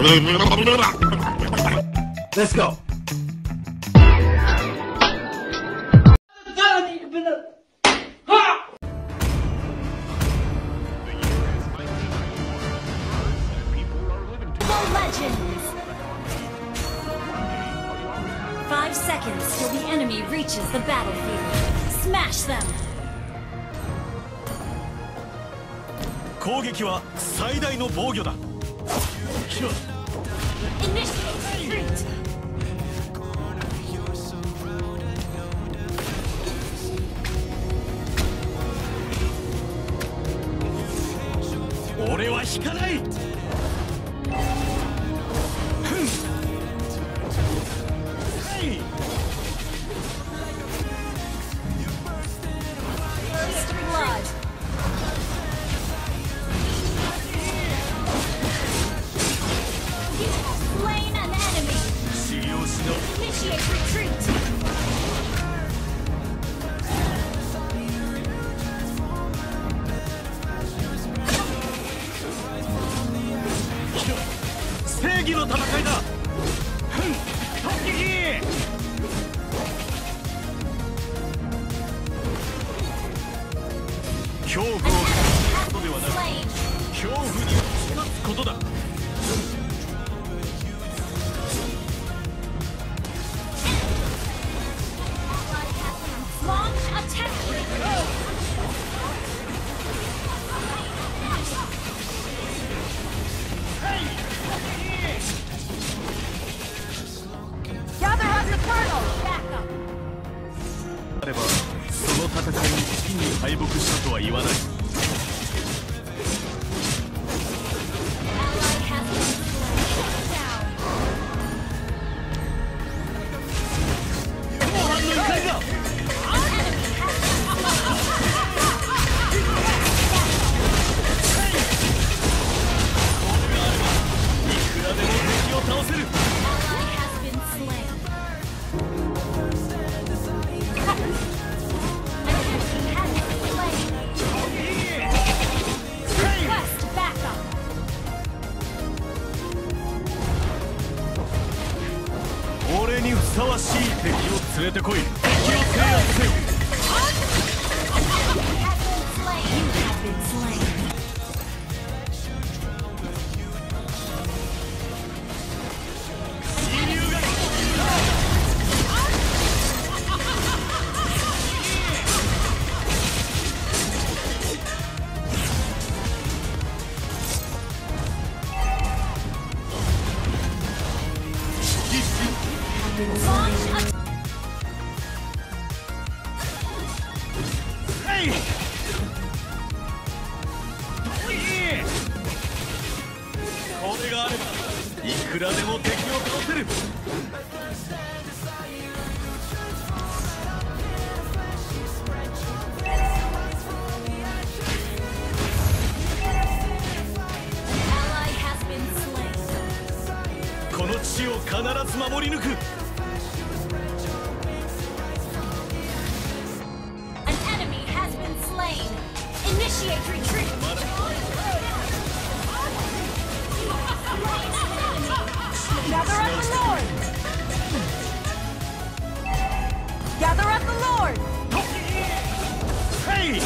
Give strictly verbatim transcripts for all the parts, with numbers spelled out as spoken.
Let's go. Legends. Five seconds till the enemy reaches the battlefield. Smash them. 攻撃は最大の防御だ。 Initiate retreat. 俺は引かない。 First blood. You have slain an enemy. 使用しろ。 Initiate retreat. 正義の戦いだ。突撃。恐怖を勝つことではなく、恐怖に打ち勝つことだ。 Launch attack. あればその戦いに危機に敗北したとは言わない。後半の怒りだ。いくらでも敵を倒せる。俺にふさわしい敵を連れてこい。敵を制圧せよ。これがあればいくらでも敵を倒せる。この地を必ず守り抜く。 An enemy has been slain. Initiate retreat. Gather at the Lord. Gather at the Lord. Hey!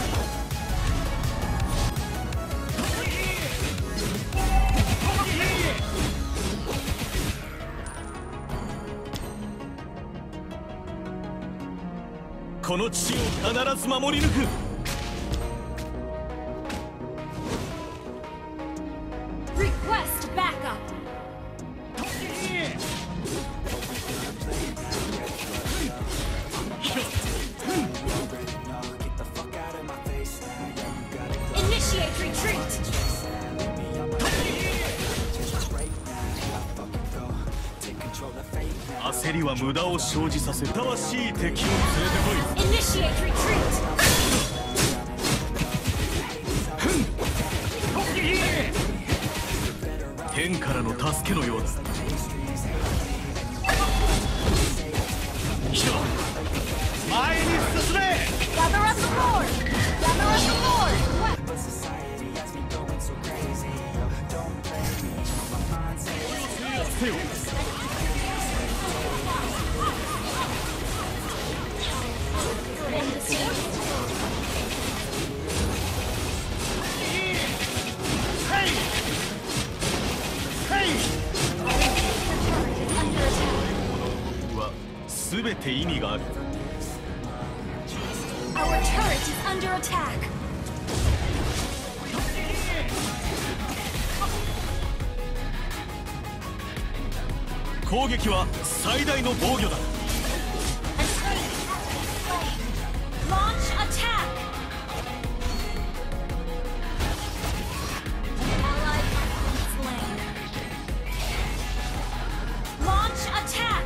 この地を必ず守り抜く。 Request backup. Initiate retreat. 焦りは無駄を生じさせる。ふさわしい敵を連れてこい。 Initiate retreat. 天からの助けのようだ。前に進め。 Gather at the Lord. Gather at the Lord. せよ。は全て意味がある。 Our turret is under attack. 攻撃は最大の防御だ。 Launch attack. Ally slain. Launch attack.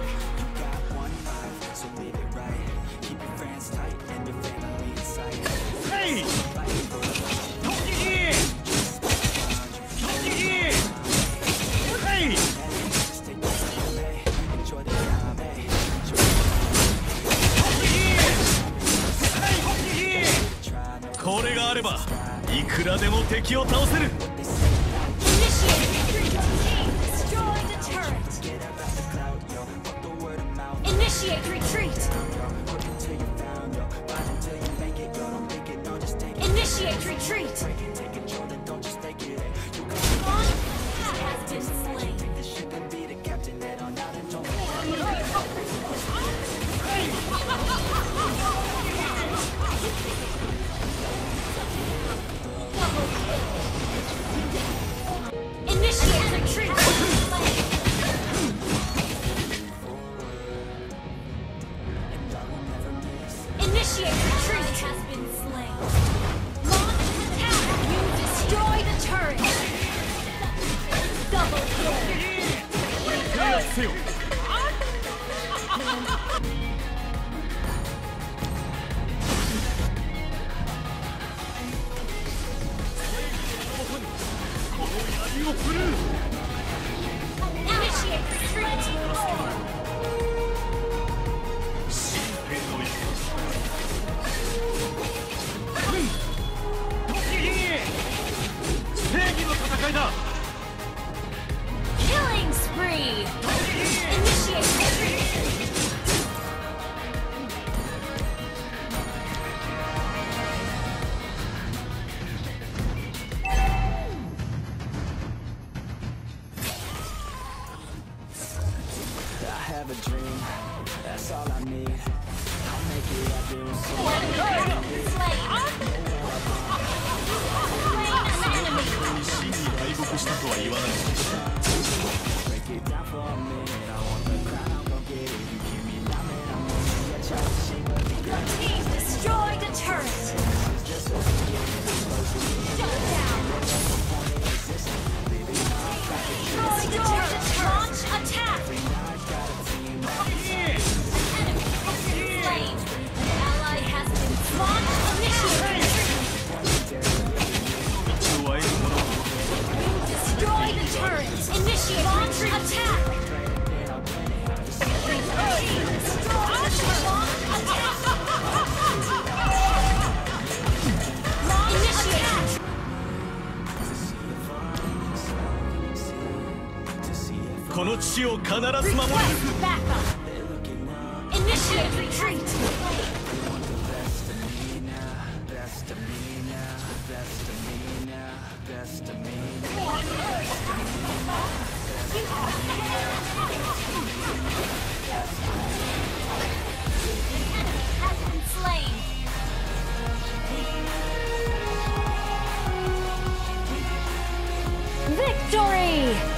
Hey! Hey! これがあればいくらでも敵を倒せる。 Initiate retreat. Initiate retreat. Launch has been slain. Initiate retreat. Initiate retreat has been slain. Launch attack. You destroy the turret. Double kill. せよ。 Initiate retreat. 正義の戦いだ。 Killing spree. Initiate retreat. I have a dream, that's all I need. I'll make it happen with some Slain. Slain an enemy. 真に敗北したとは言わない。 break it down for a minute. I want the crown, I'm gon' get it. You keep me down, man, I'm on to get your shit, but we Your team destroyed the turret. Shut down. Destroy the turret. Launch attack. Enemy slain. An ally has been launched. Initiate retreat. Destroy the turret. Initiate launch attack. Destroy the turret. Launch attack. Launch attack. この地を必ず守る。 Request backup. Initiate retreat. best of me now, best of me now, best of me now. Has been slain. Victory!